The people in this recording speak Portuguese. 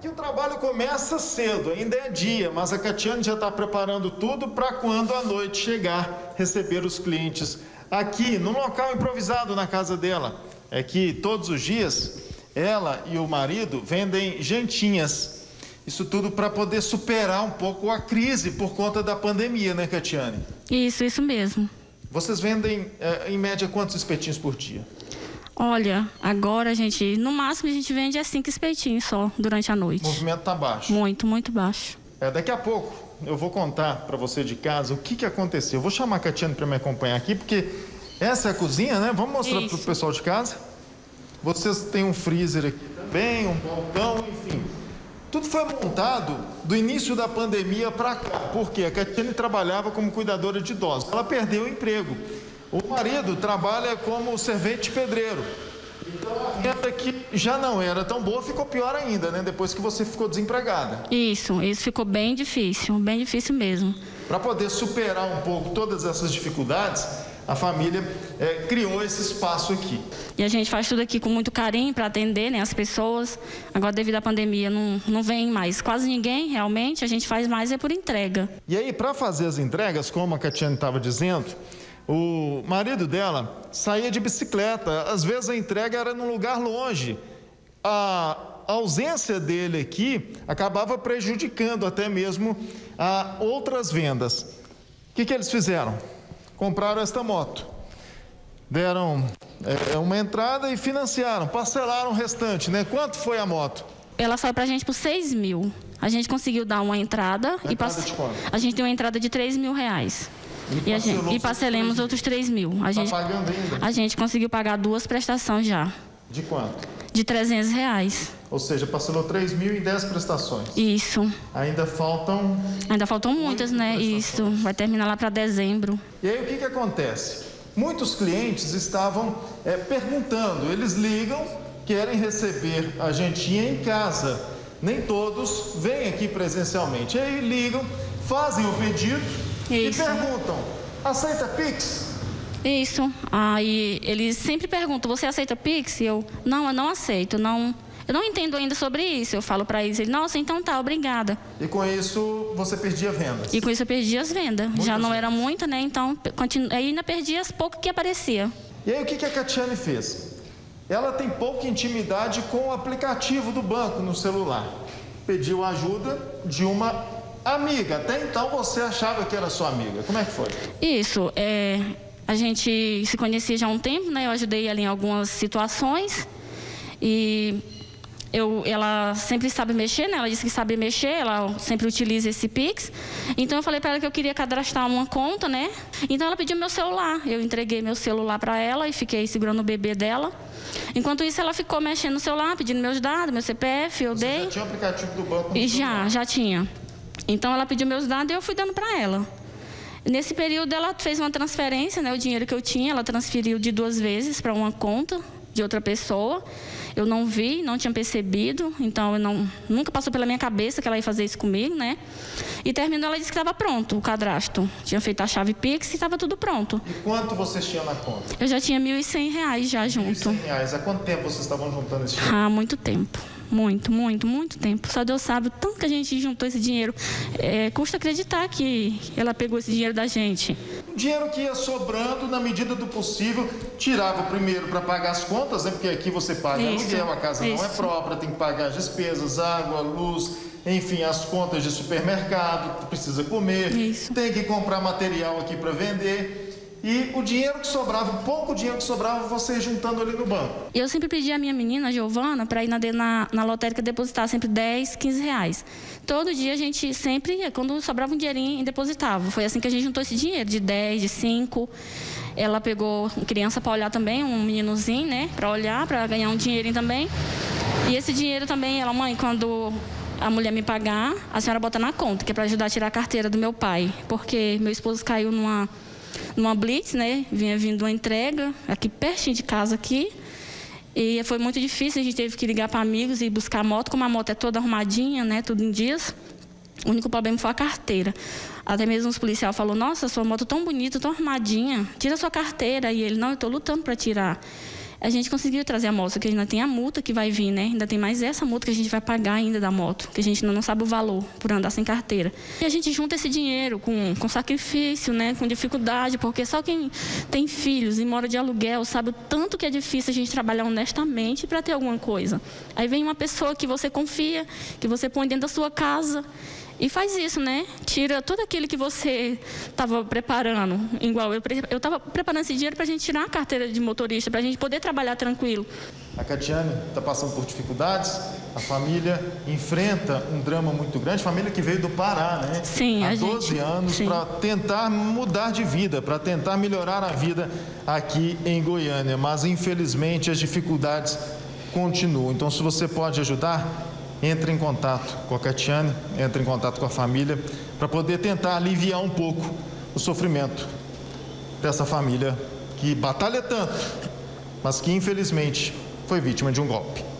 Aqui o trabalho começa cedo, ainda é dia, mas a Catiane já está preparando tudo para quando a noite chegar, receber os clientes aqui, num local improvisado na casa dela. É que todos os dias ela e o marido vendem jantinhas. Isso tudo para poder superar um pouco a crise por conta da pandemia, né, Catiane? Isso mesmo. Vocês vendem, em média, quantos espetinhos por dia? Olha, agora no máximo a gente vende 5 espetinhos só durante a noite. O movimento está baixo. Muito, muito baixo. Daqui a pouco eu vou contar para você de casa o que aconteceu. Eu vou chamar a Catiane para me acompanhar aqui, porque essa é a cozinha, né? Vamos mostrar para o pessoal de casa. Vocês têm um freezer aqui também, um balcão, enfim. Tudo foi montado do início da pandemia para cá, porque a Catiane trabalhava como cuidadora de idosos. Ela perdeu o emprego. O marido trabalha como servente pedreiro. Então a renda que já não era tão boa ficou pior ainda, né? Depois que você ficou desempregada. Isso ficou bem difícil mesmo. Para poder superar um pouco todas essas dificuldades, a família criou esse espaço aqui. E a gente faz tudo aqui com muito carinho para atender, né, as pessoas. Agora, devido à pandemia, não vem mais quase ninguém, realmente. A gente faz mais por entrega. E aí, para fazer as entregas, como a Catiane estava dizendo, o marido dela saía de bicicleta. Às vezes a entrega era num lugar longe. A ausência dele aqui acabava prejudicando até mesmo outras vendas. O que eles fizeram? Compraram esta moto. Deram uma entrada e financiaram, parcelaram o restante, né? Quanto foi a moto? Ela saiu pra gente por 6 mil. A gente conseguiu dar uma entrada. De quanto? A gente deu uma entrada de 3 mil reais. E parcelamos outros 3 mil. Tá pagando ainda? A gente conseguiu pagar 2 prestações já. De quanto? De 300 reais. Ou seja, parcelou 3 mil em 10 prestações. Isso. Ainda faltam... Ainda faltam muitas, né? Isso. Vai terminar lá para dezembro. E aí o que acontece? Muitos clientes estavam perguntando, eles ligam, querem receber a jantinha em casa. Nem todos vêm aqui presencialmente. E aí ligam, fazem o pedido e perguntam, aceita Pix? Isso. Aí eles sempre perguntam, você aceita Pix? Eu não aceito, eu não entendo ainda sobre isso. Eu falo para eles, nossa, então tá, obrigada. E com isso você perdia vendas? E com isso eu perdia as vendas. Já não era muita, né? Então aí ainda perdia as poucas que aparecia. E aí o que a Catiane fez? Ela tem pouca intimidade com o aplicativo do banco no celular. Pediu ajuda de uma amiga. Até então você achava que era sua amiga. Como é que foi? Isso, a gente se conhecia já há um tempo, né? Eu ajudei ela em algumas situações e ela sempre sabe mexer, né? Ela disse que sabe mexer, ela sempre utiliza esse Pix. Então eu falei para ela que eu queria cadastrar uma conta, né? Então ela pediu meu celular. Eu entreguei meu celular para ela e fiquei segurando o bebê dela. Enquanto isso, ela ficou mexendo no celular, pedindo meus dados, meu CPF, eu dei. Já tinha o aplicativo do banco? E já tinha. Então ela pediu meus dados e eu fui dando para ela. Nesse período ela fez uma transferência, né? O dinheiro que eu tinha, ela transferiu de 2 vezes para uma conta de outra pessoa. Eu não vi, não tinha percebido, então nunca passou pela minha cabeça que ela ia fazer isso comigo, né? E terminou, ela disse que estava pronto o cadastro. Tinha feito a chave Pix e estava tudo pronto. E quanto vocês tinham na conta? Eu já tinha R$1.100 já junto. R$1.100. Há quanto tempo vocês estavam juntando esse dinheiro? Há muito tempo. Muito tempo. Só Deus sabe o tanto que a gente juntou esse dinheiro. Custa acreditar que ela pegou esse dinheiro da gente. Dinheiro que ia sobrando na medida do possível, tirava primeiro para pagar as contas, né? Porque aqui você paga aluguel, a casa não é própria, tem que pagar as despesas, água, luz, enfim, as contas de supermercado, precisa comer, tem que comprar material aqui para vender. E o dinheiro que sobrava, o pouco dinheiro que sobrava, você juntando ali no banco. Eu sempre pedi a minha menina, a Giovana, para ir na lotérica depositar sempre R$10, R$15. Todo dia a gente sempre, quando sobrava um dinheirinho, depositava. Foi assim que a gente juntou esse dinheiro, de 10, de 5. Ela pegou criança para olhar também, um meninozinho, né? Para olhar, para ganhar um dinheirinho também. E esse dinheiro também, ela, mãe, quando a mulher me pagar, a senhora bota na conta, que é para ajudar a tirar a carteira do meu pai. Porque meu esposo caiu numa blitz, né? Vinha vindo uma entrega aqui pertinho de casa aqui. E foi muito difícil, a gente teve que ligar para amigos e buscar a moto, como a moto é toda arrumadinha, né? Tudo em dias. O único problema foi a carteira. Até mesmo os policiais falaram, nossa, sua moto tão bonita, tão arrumadinha, tira sua carteira. E ele, não, eu estou lutando para tirar. A gente conseguiu trazer a moto, que ainda tem a multa que vai vir, né? Ainda tem mais essa multa que a gente vai pagar ainda da moto, que a gente ainda não sabe o valor por andar sem carteira. E a gente junta esse dinheiro com sacrifício, né? Com dificuldade, porque só quem tem filhos e mora de aluguel sabe o tanto que é difícil a gente trabalhar honestamente para ter alguma coisa. Aí vem uma pessoa que você confia, que você põe dentro da sua casa e faz isso, né? Tira tudo aquilo que você estava preparando. Igual eu estava preparando esse dinheiro para a gente tirar a carteira de motorista, para a gente poder trabalhar tranquilo. A Catiane está passando por dificuldades, a família enfrenta um drama muito grande, família que veio do Pará, né? Sim, há 12 anos, para tentar mudar de vida, para tentar melhorar a vida aqui em Goiânia, mas infelizmente as dificuldades continuam. Então, se você pode ajudar, entre em contato com a Catiane, entre em contato com a família, para poder tentar aliviar um pouco o sofrimento dessa família que batalha tanto, mas que infelizmente foi vítima de um golpe.